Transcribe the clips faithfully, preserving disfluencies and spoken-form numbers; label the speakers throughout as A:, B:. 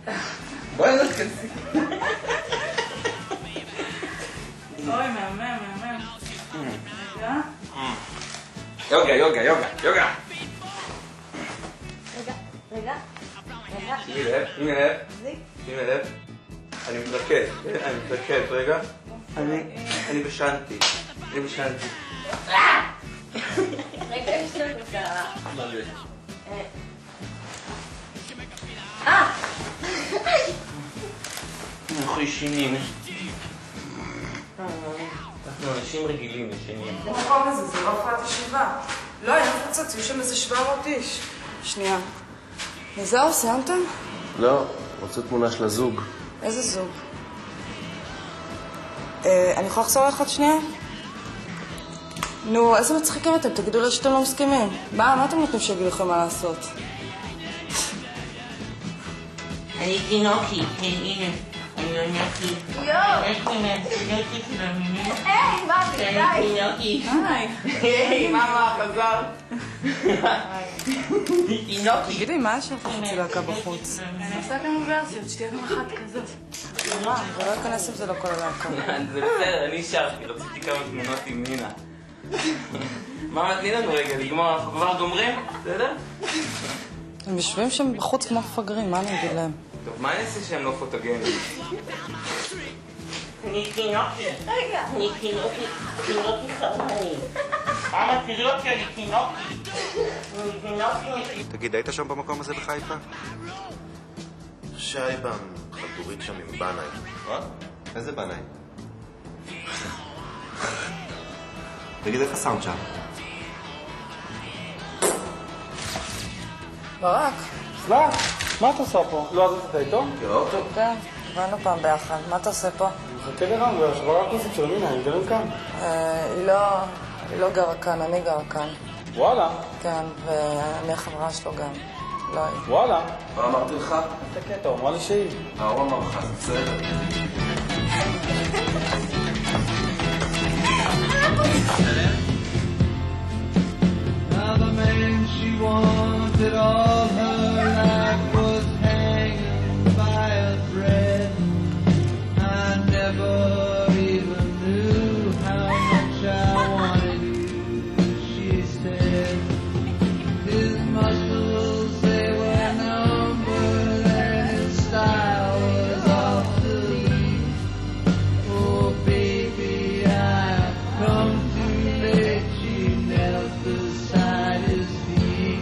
A: בואי נתכנסי.
B: אוי, מהמם, מהמם. רגע?
A: יוגה, יוגה, יוגה, יוגה.
B: רגע, רגע, רגע.
A: שימי לב, שימי לב, שימי לב. אני מתרכז, אני מתרכז, רגע. אני, אני בשנתי, אני בשנתי.
B: רגע, יש לנו קרה.
A: מה זה?
B: אה!
A: אנחנו ישנים. אנחנו אנשים רגילים ישנים.
C: במקום הזה, זה לא הפרעת ישיבה. לא, אין פרצות, יהיו שם איזה שבע מאות איש. שנייה. וזהו, סיימתם?
D: לא, רוצה תמונה של הזוג.
C: איזה זוג? אה, אני יכולה לחזור לך עוד שנייה? נו, איזה מצחיקים אתם? תגידו לי שאתם לא מסכימים. מה, מה אתם נותנים שיגידו לכם מה לעשות?
E: אני תינוקי, הנה, אני עונקי.
B: יואו!
E: יש לי מהצדקת של המינים.
B: היי, מה זה?
E: אני תינוקי.
C: היי.
A: היי, מאמה, חזר.
E: אני תינוקי.
C: תגידי, מה יש לך חצי להקה בחוץ?
B: אני עושה כמה ורסיות, שתהיה גם אחת כזאת.
C: מה? זה לא ייכנס אם זה לא כל הלהקה.
A: זה בסדר, אני שרתי, רציתי כמה תמונות עם נינה. מאמה, תני לנו רגע לגמור, אנחנו כבר גומרים? בסדר?
C: הם יושבים שם בחוץ כמו מפגרים, מה אני אגיד להם?
A: טוב, מה אני אעשה שהם לא פוטוגנים?
E: אני תינוקי.
B: רגע.
E: אני תינוקי, תינוקי חרמני. אמה, תראי אותי, אני תינוקי. אני תינוקי.
D: תגיד, היית שם במקום הזה בחיפה? שייבן, חתורית שם עם בנאי. מה? איזה בנאי? תגיד, איך הסאונד שם?
C: ברק.
F: סלח, מה אתה עושה פה? לא עזבת איתו?
A: טוב.
C: כן, הבנו פעם ביחד. מה אתה עושה פה?
F: מחכה לרמבר, שברה הכוסית של מינה, הם גרים כאן.
C: היא לא... היא לא גרה כאן, אני גרה כאן.
F: וואלה.
C: כן, ואני החברה שלו גם. לא היא.
F: וואלה.
A: מה אמרתי לך?
F: תקע, אתה אומר לי שהיא.
A: ההוא אמר לך, זה בסדר.
G: Another man she wanted all her life was hanging by a thread. I never even knew how much I wanted you, she said. His muscles, they were numbered and his style was off the lead. Oh baby, I've come too late, she knelt beside his feet.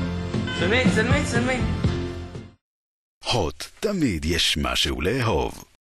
A: צלמי, צלמי, צלמי.
H: הוט, תמיד יש משהו לאהוב.